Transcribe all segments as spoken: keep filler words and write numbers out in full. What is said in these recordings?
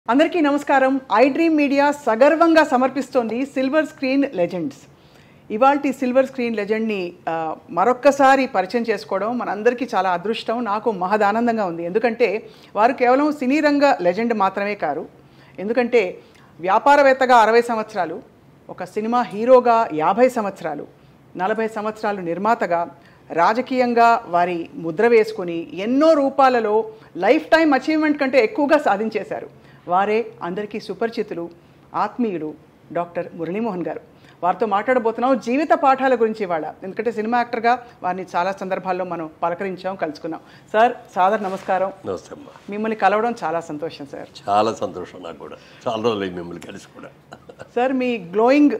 అందరికీ నమస్కారం. I dream media సగర్వంగా సమర్పిస్తోంది సిల్వర్ స్క్రీన్ లెజెండ్స్. ఇవాల్టి సిల్వర్ స్క్రీన్ లెజెండ్ని మరొక్కసారి పరిచయం చేసుకోవడం మనందరికీ చాలా అదృష్టం, నాకు మహదానందంగా ఉంది. ఎందుకంటే వారు కేవలం సినీ రంగ లెజెండ్ మాత్రమే కారు. ఎందుకంటే వ్యాపారవేత్తగా అరవై సంవత్సరాలు, ఒక సినిమా హీరోగా యాభై సంవత్సరాలు, నలభై సంవత్సరాలు నిర్మాతగా, రాజకీయంగా వారి ముద్ర వేసుకొని ఎన్నో రూపాలలో లైఫ్ టైం అచీవ్మెంట్ కంటే ఎక్కువగా సాధించేశారు. వారే అందరికీ సుపరిచితులు, ఆత్మీయులు డాక్టర్ మురళీమోహన్ గారు. వారితో మాట్లాడబోతున్నాం జీవిత పాఠాల గురించి ఇవాళ. ఎందుకంటే సినిమా యాక్టర్గా వారిని చాలా సందర్భాల్లో మనం పలకరించాం, కలుసుకున్నాం. సార్, సాదర్ నమస్కారం. నమస్తే అమ్మా. మిమ్మల్ని కలవడం చాలా సంతోషం సార్. చాలా సంతోషం నాకు కూడా. చాలా రోజులు మిమ్మల్ని కలిసి కూడా. సార్, మీ గ్లోయింగ్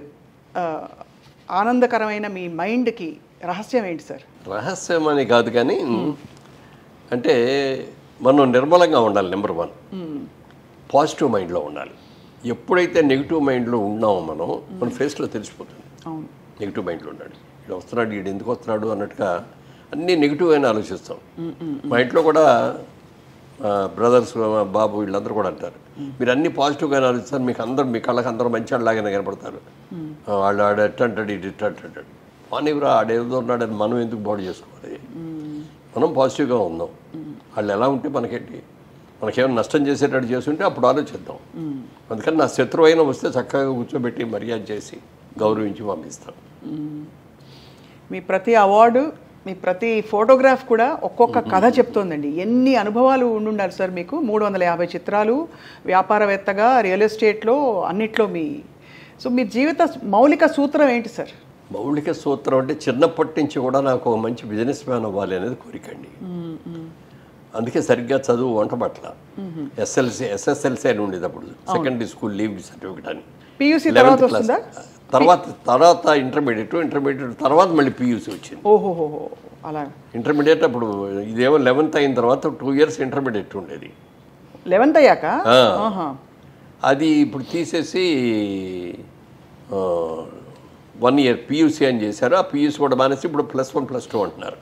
ఆనందకరమైన మీ మైండ్కి రహస్యం ఏంటి సార్? రహస్యం అని కాదు కానీ, అంటే మనం నిర్మలంగా ఉండాలి. నెంబర్ వన్, పాజిటివ్ మైండ్లో ఉండాలి. ఎప్పుడైతే నెగిటివ్ మైండ్లో ఉన్నామో మనం మన ఫేస్లో తెలిసిపోతుంది. అవును, నెగిటివ్ మైండ్లో ఉన్నాడు, వీడు వస్తున్నాడు, వీడు ఎందుకు వస్తున్నాడు అన్నట్టుగా అన్నీ నెగిటివ్ అయినా ఆలోచిస్తాం. మా ఇంట్లో కూడా బ్రదర్స్, బాబు వీళ్ళందరూ కూడా అంటారు, మీరు అన్నీ పాజిటివ్గానే ఆలోచిస్తారు, మీకు అందరూ మీ కళ్ళకి అందరూ మంచి వాళ్ళలాగానే కనపడతారు. వాళ్ళు ఆడ ఎట్ట అంటాడు, ఇది ఇట్ట అంటాడు. మానేవరా ఆడేదో ఉన్నాడని మనం ఎందుకు బాడీ చేసుకోవాలి? మనం పాజిటివ్గా ఉందాం. వాళ్ళు ఎలా ఉంటే మనకేంటి, మనకేమైనా నష్టం చేసేటట్టు చేస్తుంటే అప్పుడు ఆలోచిద్దాం. అందుకని నా శత్రువు అయినా వస్తే చక్కగా కూర్చోబెట్టి మర్యాద చేసి గౌరవించి పంపిస్తాం. మీ ప్రతి అవార్డు, మీ ప్రతి ఫోటోగ్రాఫ్ కూడా ఒక్కొక్క కథ చెప్తోందండి. ఎన్ని అనుభవాలు ఉండుండాలి సార్ మీకు? మూడు వందల యాభై చిత్రాలు, వ్యాపారవేత్తగా, రియల్ ఎస్టేట్లో, అన్నిట్లో మీ సో మీ జీవిత మౌలిక సూత్రం ఏంటి సార్? మౌలిక సూత్రం అంటే చిన్నప్పటి నుంచి కూడా నాకు ఒక మంచి బిజినెస్ మ్యాన్ అవ్వాలి అనేది కోరికండి. అందుకే సరిగ్గా చదువు వంట పట్ల. ఎస్ఎల్సి ఎస్ఎస్ఎల్సి అని ఉండేది అప్పుడు, సెకండరీ స్కూల్ లీవ్ సర్టిఫికెట్ అని. పియూసీ తర్వాత వస్తుందా? తర్వాత తర్వాత ఇంటర్మీడియట్, ఇంటర్మీడియట్ తర్వాత మళ్ళీ పియూసీ వచ్చింది. ఓహోహో, అలా. ఇంటర్మీడియట్ అప్పుడు ఇదేమో లెవెన్త్ అయిన తర్వాత టూ ఇయర్స్ ఇంటర్మీడియట్ ఉండేది. లెవెన్త్ అయ్యాక అది ఇప్పుడు తీసేసి వన్ ఇయర్ పియూసీ అని చేశారు. ఆ పియూసీ కూడా మానేసి ఇప్పుడు ప్లస్ వన్ ప్లస్ టూ అంటున్నారు.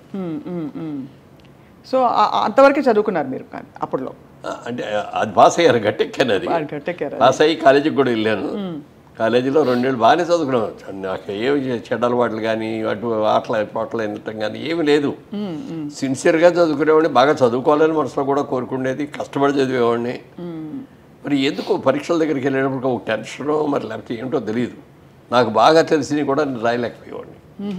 సో అంతవరకే చదువుకున్నారు మీరు అప్పుడులో? అంటే అది పాస్ అయ్యారు, గట్టెక్కాను. అది పాస్ అయ్యి కాలేజీకి కూడా వెళ్ళాను. కాలేజీలో రెండేళ్ళు బాగానే చదువుకున్నాను. నాకు ఏమి చెడ్డ అలవాట్లు కానీ, అటు ఆటలు పాటలు వినటం కానీ ఏమి లేదు. సిన్సియర్గా చదువుకునేవాడిని, బాగా చదువుకోవాలని మనసులో కూడా కోరుకునేది, కష్టపడి చదివేవాడిని. మరి ఎందుకు పరీక్షల దగ్గరికి వెళ్ళేటప్పుడు ఒక టెన్షనో మరి లేకపోతే ఏమిటో తెలియదు. నాకు బాగా తెలిసి కూడా నేను రాయలేకపోయేవాడిని.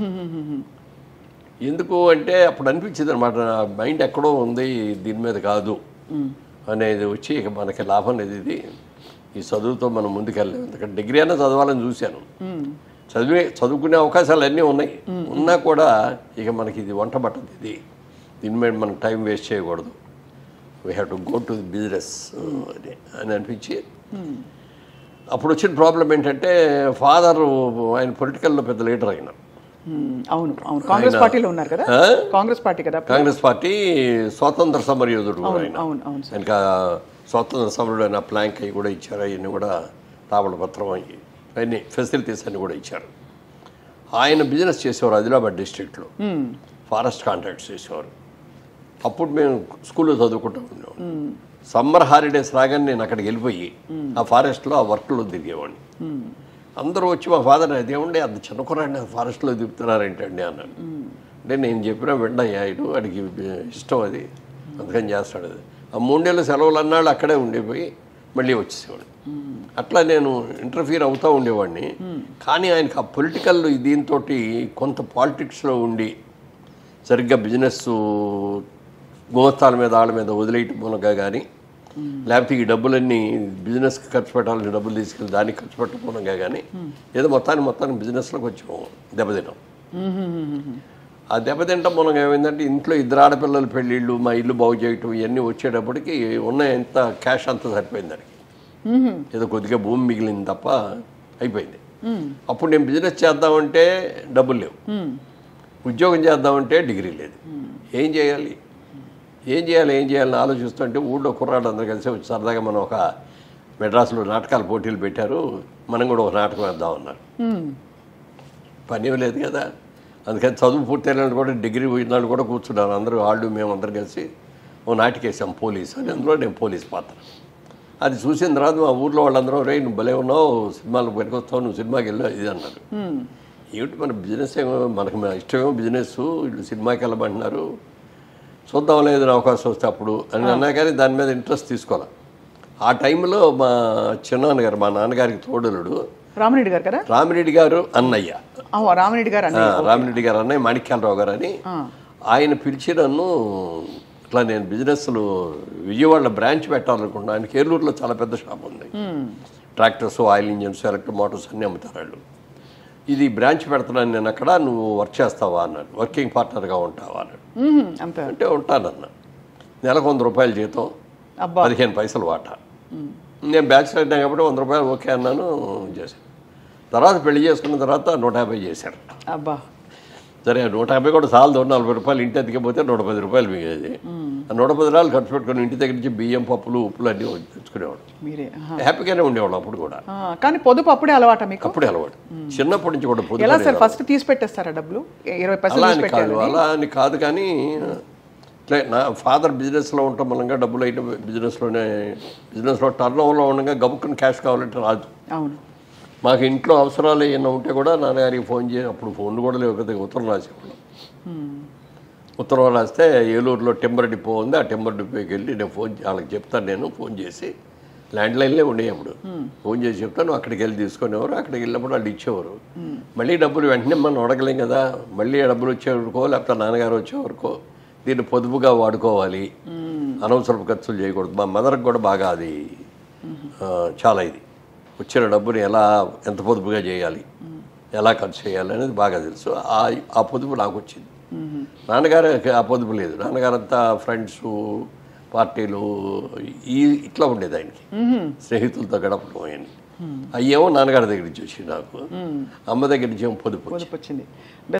ఎందుకు అంటే అప్పుడు అనిపించింది అనమాట, మైండ్ ఎక్కడో ఉంది, దీని మీద కాదు అనేది వచ్చి ఇక మనకి లాభం లేదు ఇది, ఈ చదువుతో మనం ముందుకెళ్ళలేము. ఎందుకంటే డిగ్రీ అయినా చదవాలని చూశాను. చదివే చదువుకునే అవకాశాలు అన్నీ ఉన్నాయి, ఉన్నా కూడా ఇక మనకి ఇది వంట పట్టదు, ఇది దీని మీద మనం టైం వేస్ట్ చేయకూడదు, we have to go to the business అని అని అనిపించి. అప్పుడు వచ్చిన ప్రాబ్లం ఏంటంటే, ఫాదర్ ఆయన పొలిటికల్లో పెద్ద లీడర్ అయినారు. అవును అవును కాంగ్రెస్ పార్టీలో ఉన్నారు కదా? కాంగ్రెస్ పార్టీ కదా? కాంగ్రెస్ పార్టీ స్వాతంత్ర సమరయోధుడు ఆయన. ఇంకా స్వాతంత్ర సమరుడు అయిన ప్లాంక్ అవి కూడా ఇచ్చారు. అవన్నీ కూడా తావళపత్రం అవి అన్ని ఫెసిలిటీస్ అన్నీ కూడా ఇచ్చారు. ఆయన బిజినెస్ చేసేవారు ఆదిలాబాద్ డిస్ట్రిక్ట్లో, ఫారెస్ట్ కాంట్రాక్ట్స్ చేసేవారు. అప్పుడు మేము స్కూల్లో చదువుకుంటూ ఉండేవాడు. సమ్మర్ హాలిడేస్ రాగానే నేను అక్కడికి వెళ్ళిపోయి ఆ ఫారెస్ట్లో ఆ వర్క్లో తిరిగేవాడిని. అందరూ వచ్చి మా ఫాదర్ అదేమండి అంత చిన్న కుర్రాడిని ఫారెస్ట్లో దిగుతున్నారేంటండి అన్నాను. అంటే నేను చెప్పినా వెంటయ్యా ఇటు వాడికి ఇష్టం అది, అందుకని చేస్తాడు. అది ఆ మూడేళ్ళ సెలవులు అన్నాళ్ళు అక్కడే ఉండిపోయి మళ్ళీ వచ్చేసేవాడు. అట్లా నేను ఇంటర్ఫీర్ అవుతూ ఉండేవాడిని. కానీ ఆయనకు ఆ పొలిటికల్ దీంతో కొంత పాలిటిక్స్లో ఉండి సరిగ్గా బిజినెస్ గోస్తాల మీద వాళ్ళ మీద వదిలేయటం మూలంగా కానీ, లేకపోతే ఈ డబ్బులన్నీ బిజినెస్కి ఖర్చు పెట్టాలని డబ్బులు తీసుకెళ్ళి దానికి ఖర్చు పెట్టడం మూలంగా కానీ, ఏదో మొత్తాన్ని మొత్తాన్ని బిజినెస్లో కొంచెం దెబ్బతింటాం. ఆ దెబ్బతింటాం మూలంగా ఏమైందంటే, ఇంట్లో ఇద్దరు ఆడపిల్లల పెళ్ళిళ్ళు, మా ఇల్లు బాగు చేయటం ఇవన్నీ వచ్చేటప్పటికి ఉన్న ఎంత క్యాష్ అంతా సరిపోయింది దానికి. ఏదో కొద్దిగా భూమి మిగిలింది తప్ప అయిపోయింది. అప్పుడు నేను బిజినెస్ చేద్దామంటే డబ్బులు లేవు, ఉద్యోగం చేద్దామంటే డిగ్రీ లేదు. ఏం చేయాలి ఏం చేయాలి ఏం చేయాలని ఆలోచిస్తుంటే ఊళ్ళో కుర్రాడు అందరూ కలిసి వచ్చి సరదాగా మనం ఒక మెడ్రాస్లో నాటకాల పోటీలు పెట్టారు, మనం కూడా ఒక నాటకం వేద్దామన్నారు. పని లేదు కదా, అందుకని చదువు పూర్తయినాడు కూడా డిగ్రీ పోయినాడు కూడా కూర్చున్నాను. అందరూ వాళ్ళు మేము అందరు కలిసి ఓ నాటికేసాం పోలీస్ అని. అందులో నేను పోలీస్ పాత్ర. అది చూసిన తర్వాత మా ఊర్లో వాళ్ళందరూ రే నువ్వు భలే ఉన్నావు సినిమాలకు పనికొస్తావు నువ్వు సినిమాకి వెళ్ళావు ఇది అన్నారు. ఏమిటి మన బిజినెస్ ఏమో మనకు మన ఇష్టమేమో బిజినెస్ వీళ్ళు సినిమాకి వెళ్ళమంటున్నారు చూద్దాం లేదు అవకాశం వస్తే అప్పుడు అని అన్నా కానీ దాని మీద ఇంట్రెస్ట్ తీసుకోవాలి. ఆ టైంలో మా చిన్నాన్నగారు మా నాన్నగారికి తోడలుడు రామిరెడ్డి గారు కదా రామిరెడ్డి గారు అన్నయ్య రామిరెడ్డి గారు రామిరెడ్డి గారు అన్నయ్య మాణిక్యాలరావు గారు అని ఆయన పిలిచి నన్ను ఇట్లా నేను బిజినెస్లు విజయవాడలో బ్రాంచ్ పెట్టాలనుకుంటున్నాను. ఆయనకి ఏలూరులో చాలా పెద్ద షాప్ ఉంది, tractors oil engines electric motors అన్నీ అమ్ముతారు వాళ్ళు. ఇది బ్రాంచ్ పెడుతున్నాను నేను అక్కడ నువ్వు వర్క్ చేస్తావా అన్నాడు, వర్కింగ్ పార్ట్నర్గా ఉంటావా అన్నాడు. అంటే ఉంటానన్న. నెలకు వంద రూపాయలు జీతం, పదిహేను పైసలు వాటా. నేను బ్యాచిలర్ అయినా కాబట్టి వంద రూపాయలు ఓకే అన్నాను, చేశాను. తర్వాత పెళ్లి చేసుకున్న తర్వాత నూట యాభై చేశారు. అబ్బా సరే నూట యాభై కూడా చాలదు, నలభై రూపాయలు ఇంటి ఎత్తికపోతే నూట పది రూపాయలు మిగేది. ఆ నూట పది రూపాయలు ఖర్చు పెట్టుకుని ఇంటి దగ్గర నుంచి బియ్యం పప్పులు ఉప్పులు అన్నీ తెచ్చుకునేవాడు. మీరే హ్యాపీగానే ఉండేవాడు అప్పుడు కూడా. కానీ పొదుపు అప్పుడే అలవాట మీకు? అప్పుడే అలవాటు, చిన్నప్పటి నుంచి కూడా పొదుపు. ఎలా సార్ ఫస్ట్ తీసి పెట్టేస్తారా డబ్బులు? ఇరవై పైసలు అలా అని కాదు, అలా అని కాదు కానీ నా ఫాదర్ బిజినెస్లో ఉండటం మూలంగా డబ్బులు అయితే బిజినెస్లోనే బిజినెస్లో టర్న్ ఓవర్లో ఉండగా గబుక్కుని క్యాష్ కావాలంటే రాదు. అవును. మాకు ఇంట్లో అవసరాలు ఏమైనా ఉంటే కూడా నాన్నగారికి ఫోన్ చేసి, అప్పుడు ఫోన్లు కూడా లేవు కదా, ఉత్తరం రాసేవాళ్ళం. ఉత్తరం రాస్తే ఏలూరులో టెంబర్ డిపో ఉంది, ఆ టెంబర్ డిపోకి వెళ్ళి నేను ఫోన్ వాళ్ళకి చెప్తాను, నేను ఫోన్ చేసి ల్యాండ్ లైన్లే ఉండేవి అప్పుడు. ఫోన్ చేసి చెప్తాను, అక్కడికి వెళ్ళి తీసుకునేవారు. అక్కడికి వెళ్ళినప్పుడు వాళ్ళు ఇచ్చేవారు. మళ్ళీ డబ్బులు వెంటనే మనం అడగలేం కదా, మళ్ళీ డబ్బులు వచ్చేవరకో లేకపోతే నాన్నగారు వచ్చేవరకో దీన్ని పొదుపుగా వాడుకోవాలి, అనవసరపు ఖర్చులు చేయకూడదు. మా మదర్కి కూడా బాగా అది చాలా ఇది వచ్చిన డబ్బుని ఎలా ఎంత పొదుపుగా చేయాలి, ఎలా ఖర్చు చేయాలి అనేది బాగా తెలుసు. ఆ పొదుపు నాకు వచ్చింది. నాన్నగారు ఆ పొదుపు లేదు. నాన్నగారంతా ఫ్రెండ్స్ పార్టీలు ఈ ఇట్లా ఉండేది ఆయనకి, స్నేహితులతో గడపడం అని. అయ్యేమో నాన్నగారి దగ్గర నుంచి వచ్చి నాకు, అమ్మ దగ్గర నుంచి ఏమో పొదుపు వచ్చింది.